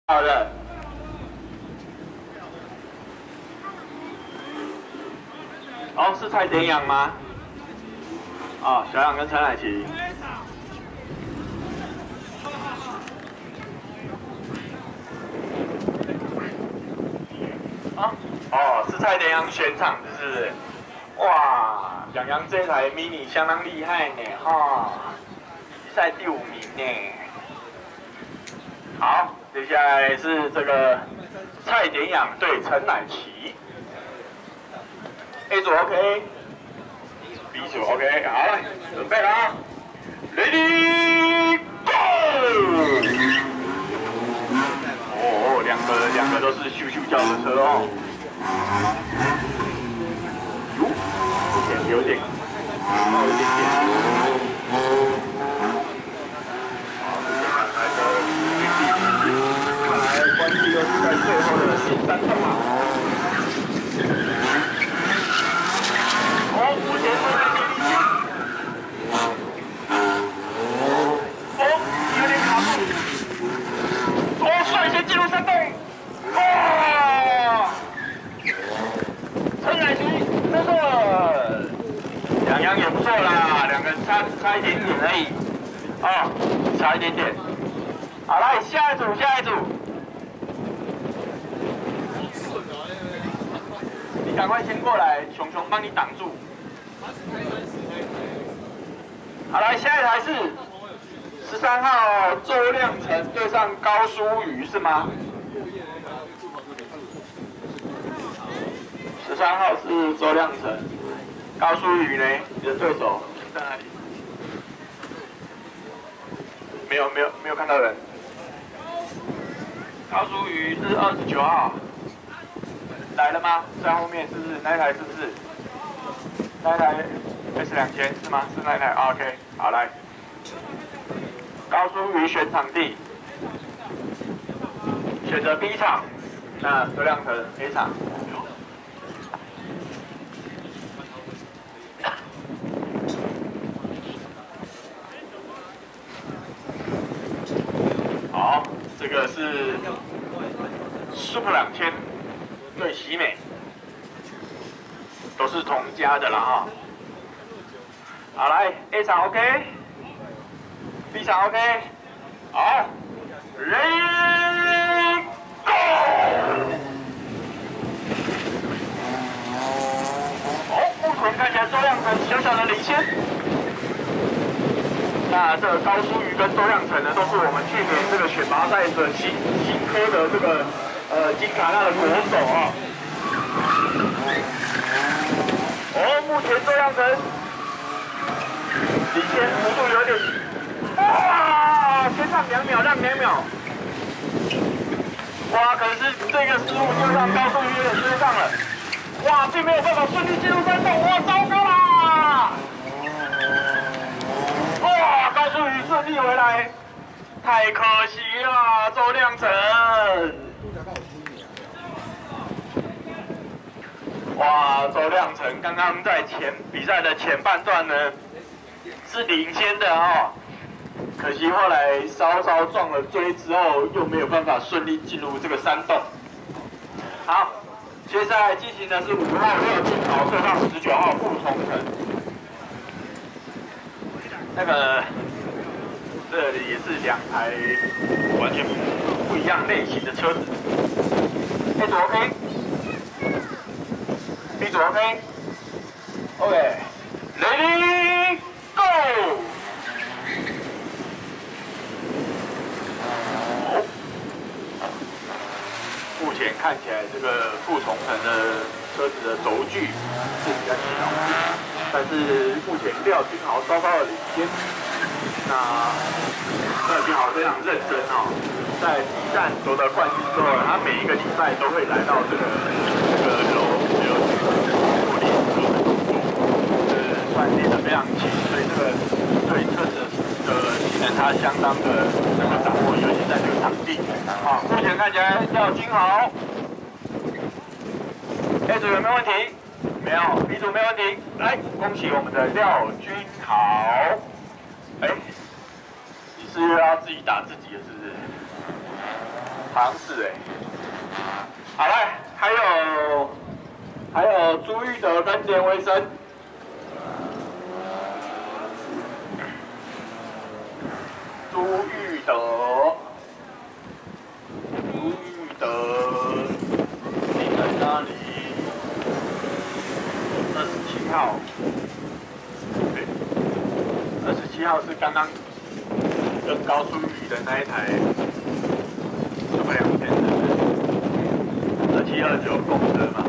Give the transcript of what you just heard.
好的。哦，是蔡典阳吗？哦，小杨跟陈乃琪。啊，哦，是蔡典阳选场的，是不是？哇，洋洋这台 mini 相当厉害呢，哈，比赛第5名呢。好，接下来是这个蔡典阳对陈乃琪。A 组 OK，B 组 OK， 好来，准备了啊 ，Ready Go！ 哦，两个都是咻咻叫的车哦。有点冒一点点。看来关系又是在最后的第3洞啊。哦，目前是在第1哦，有点卡住。哦，率先进入3洞。哇！陈乃琪得手了。洋洋也不错啦，两个人差一点点而已。哦，差一点点。好，来下一组。你赶快先过来，熊熊帮你挡住。好，来下一台是13号周亮成对上高淑瑜是吗？13号是周亮成，高淑瑜呢？你的对手在哪里？没有看到人。高淑瑜是29号，来了吗？在后面是不是？那一台是不是？那一台 S2000是吗？是那一台 ？OK， 好来。高淑瑜选场地，选择 B 场，那周亮成 A 场。好，这个是 Super 2000对喜美，都是同家的啦哈。好，来 A 场 OK，B 场 OK， 好 ，Ready Go！ 哦，目前看起来周亮成小小的领先。那这个高淑瑜跟周亮成呢，都是我们去年这个选拔赛的新科的这个金卡纳的国手啊。哦，目前周亮成领先幅度有点，哇，先让2秒，让2秒。哇，可是这个失误就让高淑瑜有点追上了。哇，并没有办法顺利进入3洞，哇，糟糕啦！哇，高淑瑜顺利回来，太可惜了，周亮成。哇，周亮成刚刚在比赛的前半段呢是领先的哦，可惜后来稍稍撞了锥之后，又没有办法顺利进入这个3洞。好，接下来进行的是5号廖俊豪对上19号傅崇成。那个，这里也是2台完全不一样类型的车子。A 组 OK，B 组 OK，OK，Ready Go！ 目前看起来这个傅崇成的车子的轴距是比较小，但是目前廖俊豪稍稍的领先。那廖俊豪非常认真哦，在第一站夺得冠军之后，他每一个礼拜都会来到这个楼去做练车的动作，算练得非常勤，所以这个对车子的技能他相当的能够掌握，尤其在这个场地。好，目前看起来廖俊豪 A 组有没有问题？没有 ，B 组没问题。来，恭喜我们的廖俊豪。哎，你是又要自己打自己了，是不是？ 好像是哎。好了，还有朱玉德跟连维生。朱玉德，你在哪里？27号，对，27号是刚刚跟高淑宇的那一台，这么2天的2729公车嘛。